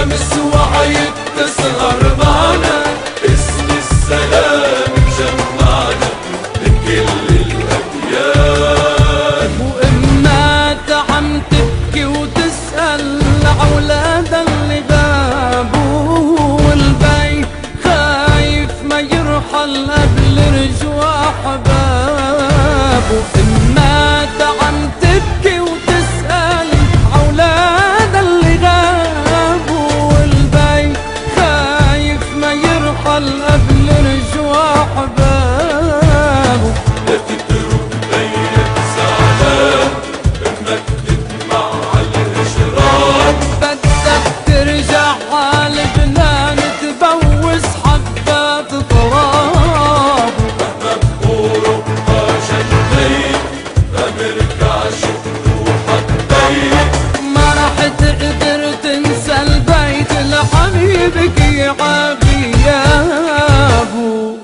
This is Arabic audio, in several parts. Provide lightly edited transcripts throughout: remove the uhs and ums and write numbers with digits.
شمس وعيت تسهر معنا، اسم السلام مجمعنا من كل الأديان. وإمات عم تبكي وتسأل عولادها اللي غابوا، والبي خايف ما يرحل قبل رجوع أحبابه. إمات عم تبكي وتسأل عولادها اللي غابوا، والبي خايف ما يرحل قبل رجوع أحبابه. لا تترك بيك زعلان، امك تدمع عالهجران. بدك ترجع عالبنان تبوس حبات تراب. مهما بأوروبا جنيت ما برجعش بروحك بيت. ما رح تقدر تنسى البيت لحبيبك يعاب غيابه.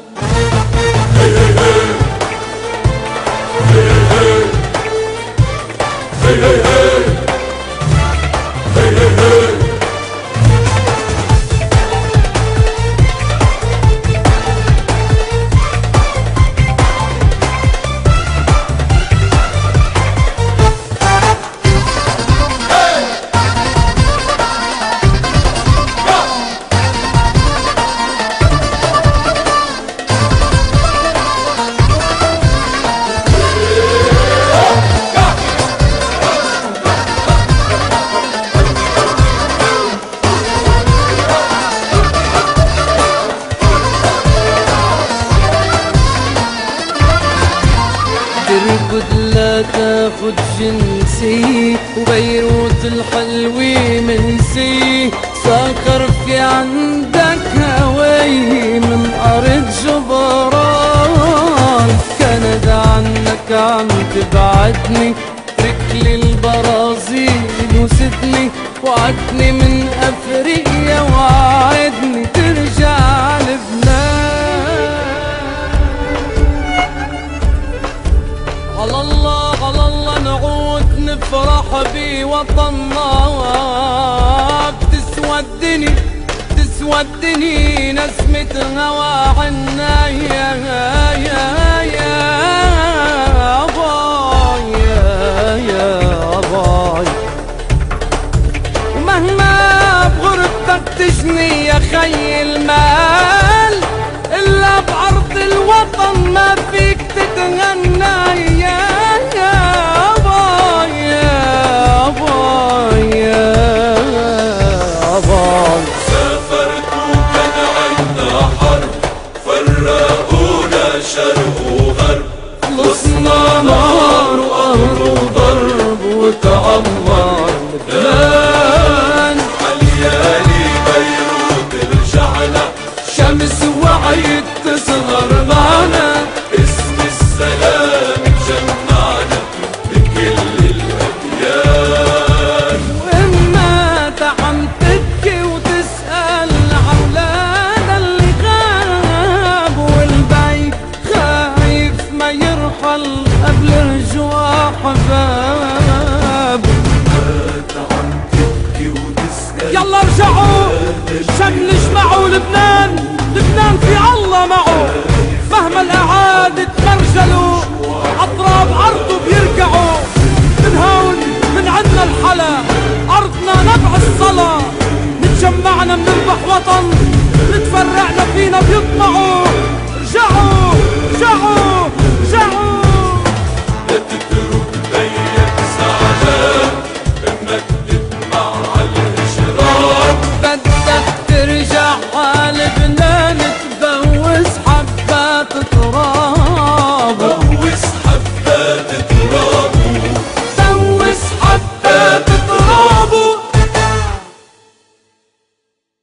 تركض لا تاخد جنسي، وبيروت الحلوة منسي. ساكر في عندك هواي من أرض جبران. كندا عنك عم تبعدني، ركلي البرازيل وسدني. وعدني من أفريقيا وعدني ترجع لبنان. على الله على الله نعود نفرح بوطننا. بتسودني نسمة هوا عنا يا باي يا باي. ومهما بغربتك تجني يا خي المال، إلا بعرض الوطن ما فيك تتغنى يا باي يا باي يا باي. سافرت وكان عنا حرب، فرقونا شرق وغرب. خلصنا نار وقهر وضرب وتعمر لبنان. عاليالي بيروت رجعنا، شمس وعيت تسهر معنا. اسم السلام مجمعنا من كل الأديان. وإمات عم تبكي وتسأل عولادها اللي غابوا، والبي خايف ما يرحل قبل رجوع أحبابه. مات عم تبكي وتسأل يلا ارجعوا شمل اجمعوا لبنان. لبنان في الله معه، مهما الأعادي تمرجلوا عطراب أرضه بيرجعوا. من هون من عندنا الحلا، أرضنا نبع الصلاة. نتجمعنا بنربح وطن، نتفرعنا فينا بيطمعوا. ارجعوا ارجعوا ارجعوا. لا تترك بيك زعلان، امك تدمع عالهجران. بدك ترجع لبنان